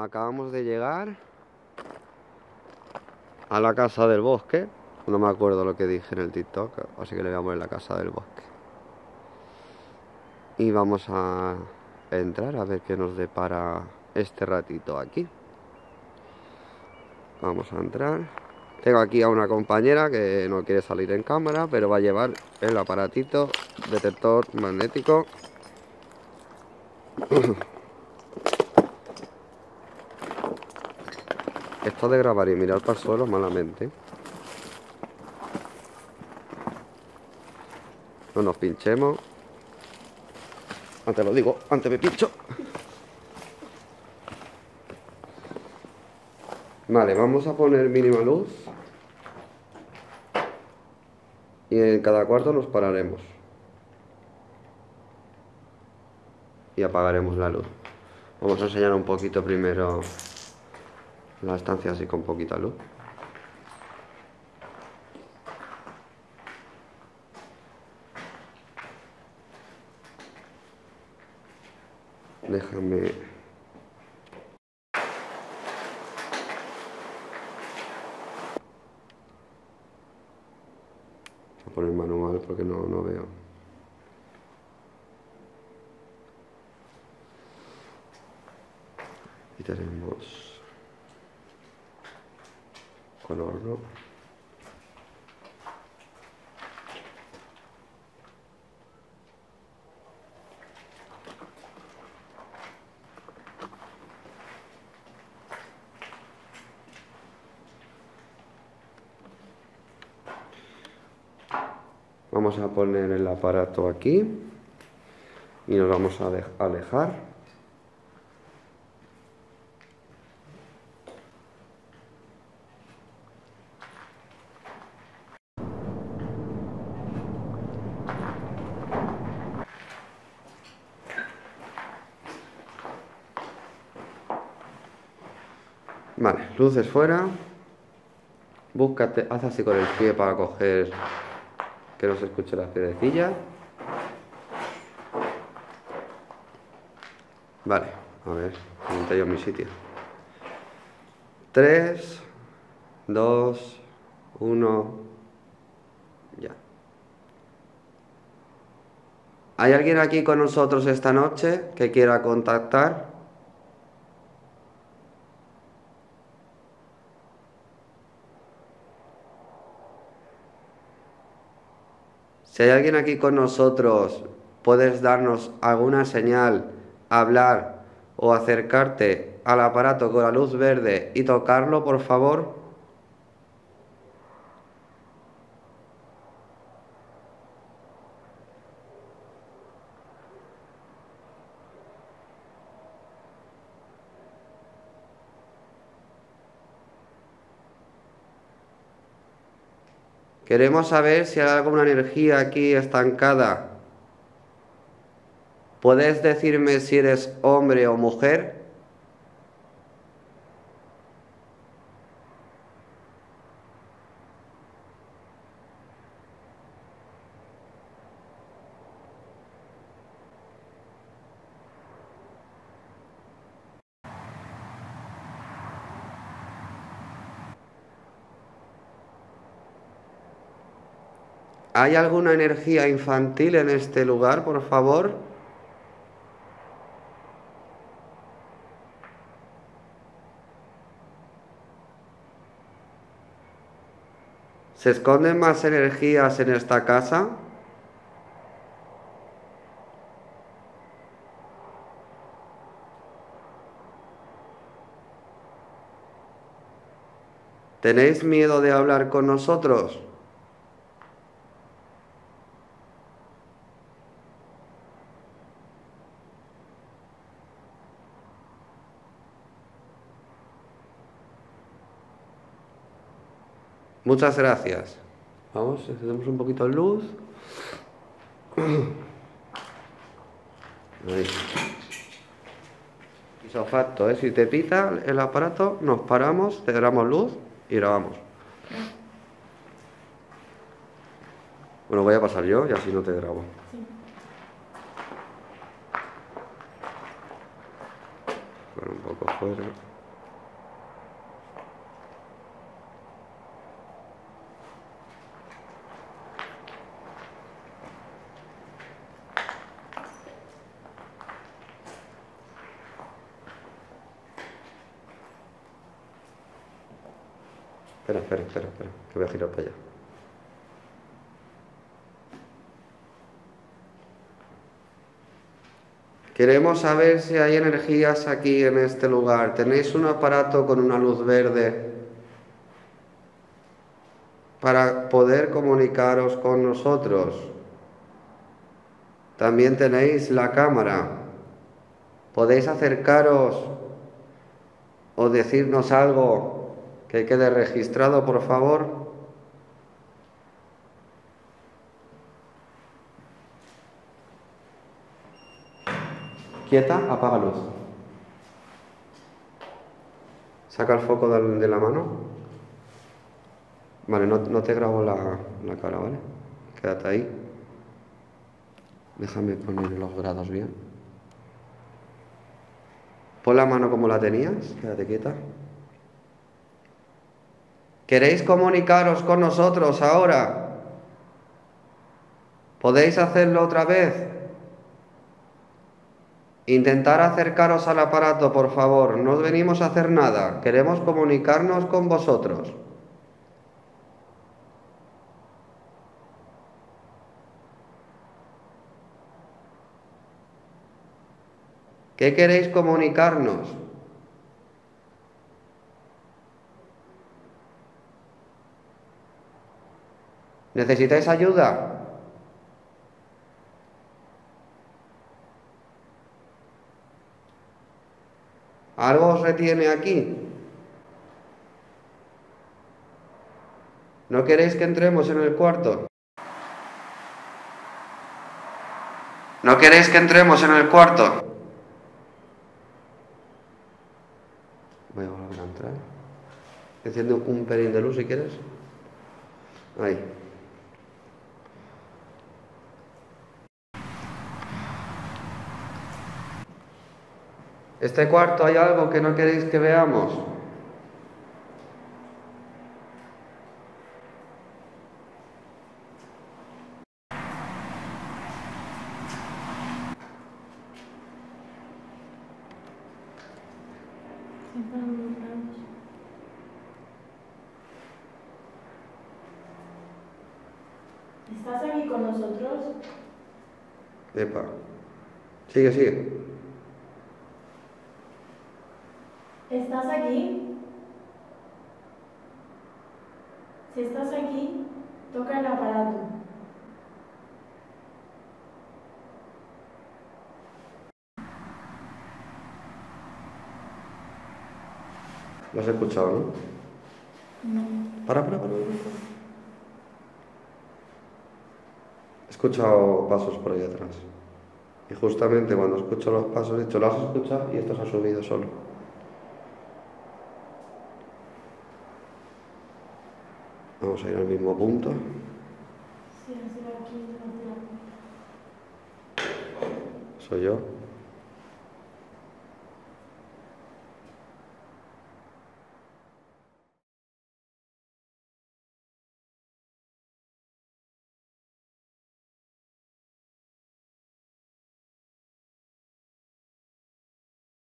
acabamos de llegar a la casa del bosque. No me acuerdo lo que dije en el TikTok, así que le voy a poner la casa del bosque. Y vamos a entrar a ver qué nos depara este ratito aquí. Vamos a entrar. Tengo aquí a una compañera que no quiere salir en cámara, pero va a llevar el aparatito detector magnético. Esto de grabar y mirar para el suelo malamente. No nos pinchemos. Antes lo digo, antes me pincho. Vale, vamos a poner mínima luz. Y en cada cuarto nos pararemos. Y apagaremos la luz. Vamos a enseñar un poquito primero la estancia así con poquita luz. Déjame... Voy a poner manual porque no veo. Y tenemos con horno. Vamos a poner el aparato aquí y nos vamos a alejar. Vale, luces fuera. Búscate, haz así con el pie para coger que no se escuche las piedrecillas. Vale, a ver, monté yo en mi sitio. 3, 2, 1, ya. ¿Hay alguien aquí con nosotros esta noche que quiera contactar? Si hay alguien aquí con nosotros, ¿puedes darnos alguna señal, hablar o acercarte al aparato con la luz verde y tocarlo, por favor? Queremos saber si hay alguna energía aquí estancada. ¿Puedes decirme si eres hombre o mujer? ¿Hay alguna energía infantil en este lugar, por favor? ¿Se esconden más energías en esta casa? ¿Tenéis miedo de hablar con nosotros? Muchas gracias. Vamos, encendemos un poquito de luz. Ahí. Isofacto, ¿eh? Si te pita el aparato, nos paramos, te damos luz y grabamos. Bueno, voy a pasar yo y así no te grabo. Bueno, un poco fuera. Espera, que voy a girar para allá. Queremos saber si hay energías aquí en este lugar. ¿Tenéis un aparato con una luz verde para poder comunicaros con nosotros? También tenéis la cámara. ¿Podéis acercaros o decirnos algo que quede registrado, por favor? Quieta, apaga luz. Saca el foco de la mano. Vale, no te grabo la cara, ¿vale? Quédate ahí. Déjame poner los grados bien. Pon la mano como la tenías. Quédate quieta. ¿Queréis comunicaros con nosotros ahora? ¿Podéis hacerlo otra vez? Intentar acercaros al aparato, por favor. No venimos a hacer nada. Queremos comunicarnos con vosotros. ¿Qué queréis comunicarnos? ¿Necesitáis ayuda? ¿Algo os retiene aquí? ¿No queréis que entremos en el cuarto? ¿No queréis que entremos en el cuarto? Voy a volver a entrar. Enciende un pelín de luz si quieres. Ahí. ¿Este cuarto hay algo que no queréis que veamos? ¿Estás aquí con nosotros? Epa. Sigue. ¿Estás aquí? Si estás aquí, toca el aparato. Lo has escuchado, ¿no? No. Para. He escuchado pasos por ahí atrás. Y justamente cuando escucho los pasos, he dicho, ¿lo has escuchado? Y esto se ha subido solo. Vamos a ir al mismo punto. Sí, ha sido aquí, Soy yo.